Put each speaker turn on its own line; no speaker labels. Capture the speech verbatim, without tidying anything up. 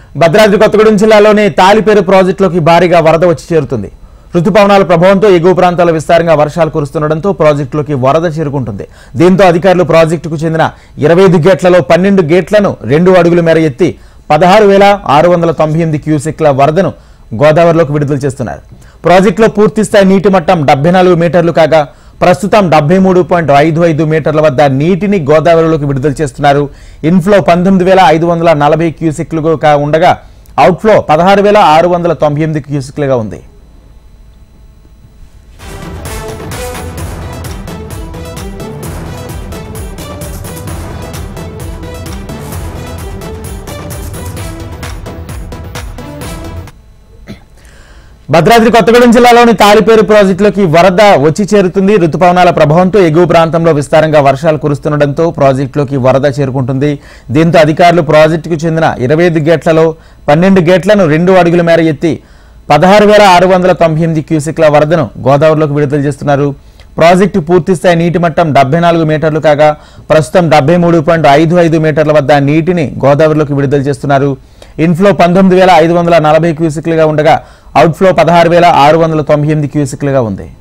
భద్రాద్రి కొత్తగూడెం జిల్లాలోని తాలిపేరు ప్రాజెక్టులోకి భారీగా వరద వచ్చి చేరుతుంది. రుతుపవనాల ప్రభావంతో ఎగువ ప్రాంతాల విస్తారంగా వర్షాలు కురుస్తుండటంతో ప్రాజెక్టులోకి వరద చేరుకుంటుంది. దీంతో అధికారులు ప్రాజెక్టుకు చెందిన ఇరవై ఐదు గేట్లలో పన్నెండు గేట్లను రెండు అడుగుల మేర ఎత్తి పదహారు వేల ఆరు వందల తొంభై ఎనిమిది క్యూసెక్ల వరదను గోదావరిలోకి విడుదల చేస్తున్నారు. ప్రాజెక్టులో పూర్తిస్థాయి నీటి మట్టం డెబ్బై నాలుగు మీటర్లు కాగా ప్రస్తుతం డెబ్బై మూడు పాయింట్ ఐదు ఐదు మీటర్ల వద్ద నీటిని గోదావరిలోకి విడుదల చేస్తున్నారు. ఇన్ఫ్లో పంతొమ్మిది వేల ఐదు వందల నలభై క్యూసెక్లుగా ఉండగా అవుట్ఫ్లో పదహారు వేల ఆరు వందల తొంభై ఎనిమిది క్యూసెక్లుగా ఉంది. భద్రాద్రి కొత్తగూడెం జిల్లాలోని తాలిపేరు ప్రాజెక్టులోకి వరద వచ్చి చేరుతుంది. రుతుపవనాల ప్రభావంతో ఎగువ ప్రాంతంలో విస్తారంగా వర్షాలు కురుస్తుండటంతో ప్రాజెక్టులోకి వరద చేరుకుంటుంది. దీంతో అధికారులు ప్రాజెక్టుకు చెందిన ఇరవై ఐదు గేట్లలో పన్నెండు గేట్లను రెండు అడుగుల మేర ఎత్తి పదహారు వేల ఆరు వందల తొంభై ఎనిమిది క్యూసెక్ల వరదను గోదావరిలోకి విడుదల చేస్తున్నారు. ప్రాజెక్టు పూర్తిస్థాయి నీటి మట్టం డెబ్బై నాలుగు మీటర్లు కాగా ప్రస్తుతం డెబ్బై మూడు పాయింట్ ఐదు ఐదు మీటర్ల వద్ద నీటిని గోదావరిలోకి విడుదల చేస్తున్నారు. ఇన్ఫ్లో పంతొమ్మిది వేల ఐదు వందల నలభై క్యూసెక్లుగా ఉండగా అవుట్ఫ్లో పదహారు వేల ఆరు వందల తొంభై ఎనిమిది క్యూసెక్లుగా ఉంది.